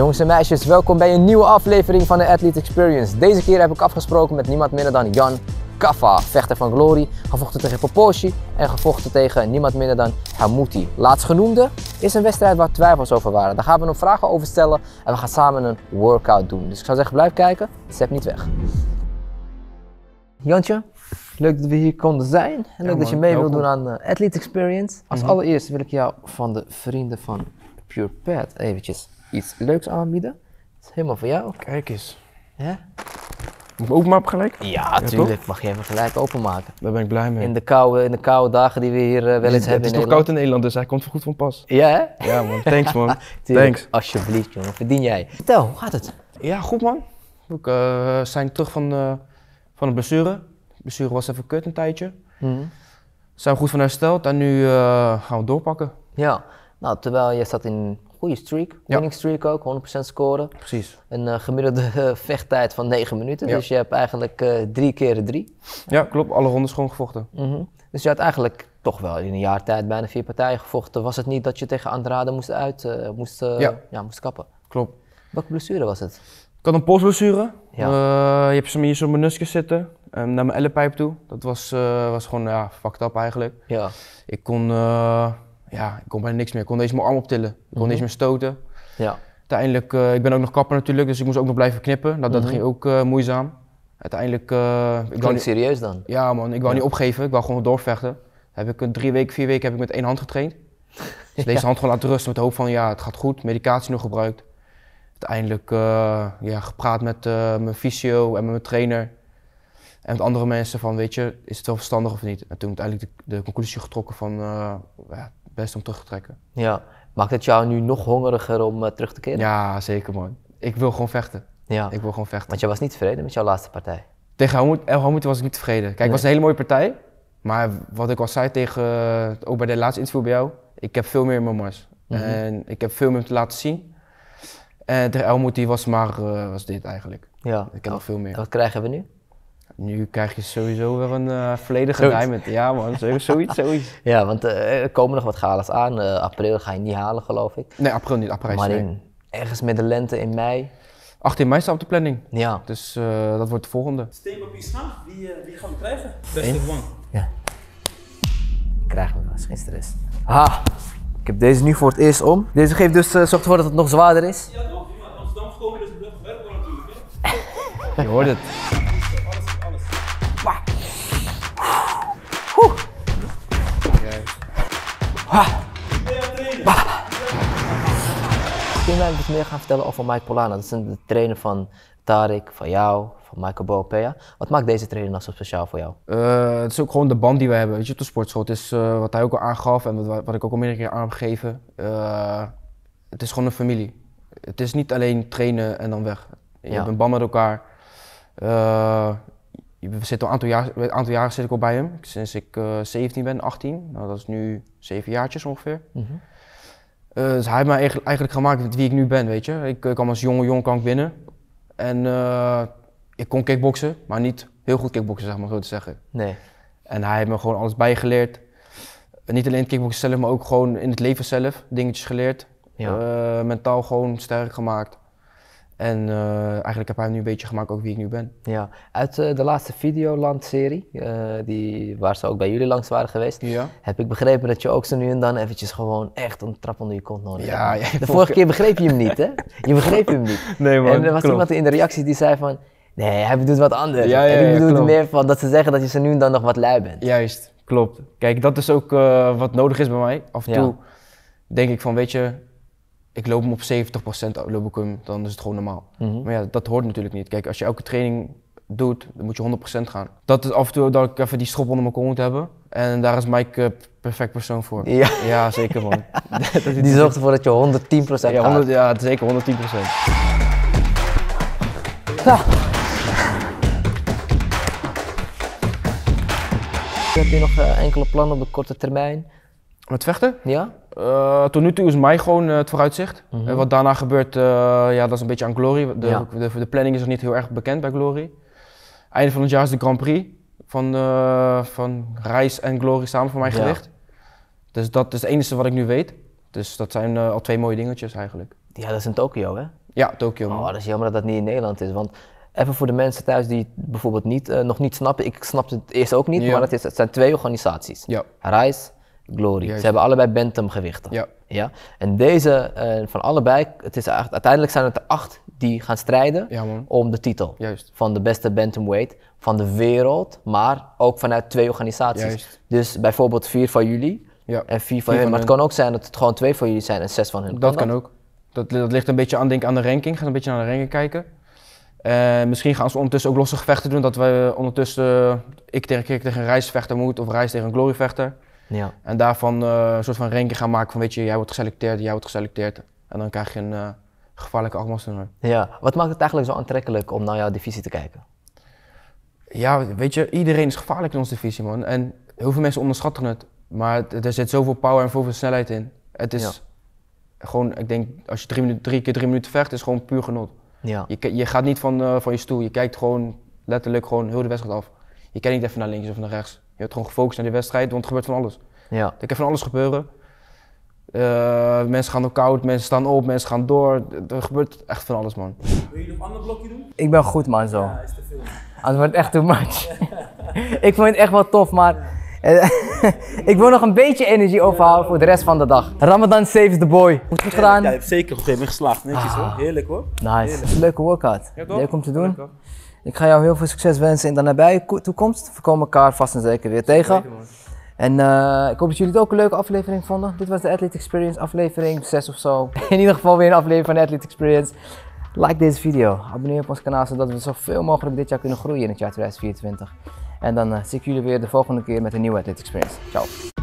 Jongens en meisjes, welkom bij een nieuwe aflevering van de Athlete Experience. Deze keer heb ik afgesproken met niemand minder dan Jan Kaffa, vechter van Glory, gevochten tegen Poposhi en gevochten tegen niemand minder dan Hamouti. Laatstgenoemde is een wedstrijd waar twijfels over waren. Daar gaan we nog vragen over stellen en we gaan samen een workout doen. Dus ik zou zeggen, blijf kijken, step niet weg. Jantje, leuk dat we hier konden zijn en leuk dat je mee wilt doen aan de Athlete Experience. Als allereerst wil ik jou van de vrienden van Pure Pad eventjes iets leuks aanbieden. Het is helemaal voor jou. Kijk eens. Ja? Moet ik openmaken gelijk? Ja, tuurlijk. Mag je even gelijk openmaken. Daar ben ik blij mee. In de koude dagen die we hier wel eens hebben in Nederland. Het is toch koud in Nederland, dus hij komt goed van pas. Ja, hè? Ja man, thanks man. Thanks. Alsjeblieft jongen, verdien jij. Vertel, hoe gaat het? Ja, goed man. We zijn terug van een blessure. De blessure was even kut een tijdje. Zijn we goed van hersteld en nu gaan we doorpakken. Ja, nou terwijl je zat in een goede streak, winning streak ook, 100% scoren. Precies. Een gemiddelde vechttijd van 9 minuten, dus je hebt eigenlijk 3 keer 3. Ja, klopt. Alle rondes gewoon gevochten. Dus je had eigenlijk toch wel in een jaar tijd bijna 4 partijen gevochten. Was het niet dat je tegen Andrade moest kappen? Klopt. Welke blessure was het? Ik had een polsblessure. Ja. Je hebt hier zo'n meniscus zitten, naar mijn ellepijp toe. Dat was gewoon fucked up eigenlijk. Ja. Ik kon bijna niks meer. Ik kon deze mijn arm optillen. Ik kon deze meer stoten. Ja. Uiteindelijk, ik ben ook nog kapper natuurlijk, dus ik moest ook nog blijven knippen. Nou, dat ging ook moeizaam. Uiteindelijk... Klinkt serieus dan? Ja man, ik wou niet opgeven, ik wou gewoon doorvechten. Heb ik 3 weken, 4 weken heb ik met 1 hand getraind. Dus deze hand gewoon laten rusten met de hoop van ja, het gaat goed, medicatie nog gebruikt. Uiteindelijk gepraat met mijn fysio en met mijn trainer. En met andere mensen van, weet je, is het wel verstandig of niet? En toen uiteindelijk de conclusie getrokken van, best om terug te trekken. Ja. Maakt het jou nu nog hongeriger om terug te keren? Ja, zeker man. Ik wil gewoon vechten. Ja. Ik wil gewoon vechten. Want jij was niet tevreden met jouw laatste partij? Tegen El Hamouti was ik niet tevreden. Kijk, het was een hele mooie partij. Maar wat ik al zei ook bij de laatste interview bij jou, ik heb veel meer in mijn mars. En ik heb veel meer te laten zien. En tegen El Hamouti was dit eigenlijk. Ja. Ik heb nog veel meer. En wat krijgen we nu? Nu krijg je sowieso weer een volledige diamond. Ja man, zoiets. Ja, want er komen nog wat galas aan. April ga je niet halen, geloof ik. Nee, april niet. April maar ergens met de lente in mei. 18 mei staat op de planning. Ja. Dus dat wordt de volgende. Steen, papier, schaaf. Wie gaan we krijgen? Beste one. Ja. Ik krijg hem wel, is geen stress. Ha! Ik heb deze nu voor het eerst om. Deze geeft dus, zorgt ervoor dat het nog zwaarder is. Ja, toch? Uit Amsterdam gekomen, dus het blijft gewerkt worden natuurlijk. Hè? Je hoort het. Alles. Kun je mij wat meer gaan vertellen over Mike Polana? Dat is de trainer van Tarek, van jou, van Michael Boapea. Wat maakt deze trainer nou zo speciaal voor jou? Het is ook gewoon de band die we hebben, weet je, op de sportschool. Het is wat hij ook al aangaf en wat ik ook al meerdere keer aan heb gegeven. Het is gewoon een familie. Het is niet alleen trainen en dan weg. Je hebt een band met elkaar. We zitten al een aantal jaren zit ik al bij hem. Sinds ik 17 ben, 18. Nou, dat is nu 7 jaartjes ongeveer. Dus hij heeft mij eigenlijk gemaakt wie ik nu ben, weet je. Ik kwam als jonge kan ik binnen. En ik kon kickboksen, maar niet heel goed kickboksen, zeg maar zo te zeggen. Nee. En hij heeft me gewoon alles bijgeleerd. Niet alleen het kickboksen zelf, maar ook gewoon in het leven zelf dingetjes geleerd. Ja. Mentaal gewoon sterk gemaakt. En eigenlijk heb hij nu een beetje gemaakt ook wie ik nu ben. Ja, uit de laatste Videoland-serie, waar ze ook bij jullie langs waren geweest, heb ik begrepen dat je ook zo nu en dan eventjes gewoon echt een trap onder je kont nodig hebt. De vorige keer begreep je hem niet, hè? Je begreep hem niet. Nee man, en er was iemand in de reacties die zei van, nee, hij bedoelt wat anders. En ik bedoelde meer van dat ze zeggen dat je zo nu en dan nog wat lui bent. Juist, klopt. Kijk, dat is ook wat nodig is bij mij. Af en toe denk ik van, weet je, ik loop hem op 70%, loop ik hem, dan is het gewoon normaal. Maar ja, dat hoort natuurlijk niet. Kijk, als je elke training doet, dan moet je 100% gaan. Dat is af en toe dat ik even die schop onder mijn kont moet hebben. En daar is Mike perfect persoon voor. Ja zeker man. Die zorgt ervoor dat je 110% gaat. Ja, zeker 110%. Heb je nog enkele plannen op de korte termijn? Met vechten? Ja? Tot nu toe is mij gewoon het vooruitzicht. Wat daarna gebeurt, dat is een beetje aan Glory. De planning is nog niet heel erg bekend bij Glory. Einde van het jaar is de Grand Prix van Rijs en Glory samen voor mij gericht. Dus dat is het enige wat ik nu weet. Dus dat zijn al 2 mooie dingetjes eigenlijk. Ja, dat is in Tokio, hè? Ja, Tokio man. Oh, dat is jammer dat dat niet in Nederland is. Want even voor de mensen thuis die het bijvoorbeeld nog niet snappen. Ik snapte het eerst ook niet, Ja. maar het zijn 2 organisaties. Ja. Rise, Glory. Juist. Ze hebben allebei bantamgewichten. Ja. Ja? En deze van allebei, uiteindelijk zijn het er 8 die gaan strijden Ja man. om de titel. Juist. Van de beste bantamweight van de wereld, maar ook vanuit 2 organisaties. Juist. Dus bijvoorbeeld 4 van jullie Ja. en 4 van 4 hun. van Maar het hun. kan ook zijn dat het gewoon 2 van jullie zijn en 6 van hun. Dat kan ook. Dat ligt een beetje aan, denk ik, aan de ranking. Ga een beetje naar de ranking kijken. Misschien gaan ze ondertussen ook losse gevechten doen. Dat we ondertussen ik tegen een reisvechter moet of reis tegen een gloryvechter. Ja. En daarvan een soort van ranking gaan maken van weet je, jij wordt geselecteerd, jij wordt geselecteerd. En dan krijg je een gevaarlijke achtmaster. Ja. Wat maakt het eigenlijk zo aantrekkelijk om naar jouw divisie te kijken? Ja, weet je, iedereen is gevaarlijk in onze divisie man. En heel veel mensen onderschatten het. Maar er zit zoveel power en zoveel snelheid in. Het is gewoon, ik denk, als je 3 keer 3 minuten vecht, is het gewoon puur genot. Ja. Je gaat niet van je stoel, je kijkt gewoon letterlijk gewoon heel de wedstrijd af. Je kijkt niet even naar links of naar rechts. Je bent gewoon gefocust naar die wedstrijd, want er gebeurt van alles. Ja. Er kan van alles gebeuren. Mensen gaan knock-out, mensen staan op, mensen gaan door. Er gebeurt echt van alles man. Wil je nog een ander blokje doen? Ik ben goed man zo. Ja, is te veel. Anders wordt het echt too much. Ik vond het echt wel tof, maar ik wil nog een beetje energie overhouden voor de rest van de dag. Ramadan saves the boy. Goed gedaan. Ja, je hebt zeker op een gegeven moment geslaagd. Netjes hoor. Heerlijk hoor. Nice. Het is een leuke workout. Ja, toch? Leuk om te doen. Ik ga jou heel veel succes wensen in de nabije toekomst. We komen elkaar vast en zeker weer tegen. En ik hoop dat jullie het ook een leuke aflevering vonden. Dit was de Athlete Experience aflevering 6 of zo. In ieder geval weer een aflevering van de Athlete Experience. Like deze video, abonneer op ons kanaal zodat we zoveel mogelijk dit jaar kunnen groeien in het jaar 2024. En dan zie ik jullie weer de volgende keer met een nieuwe Athlete Experience. Ciao.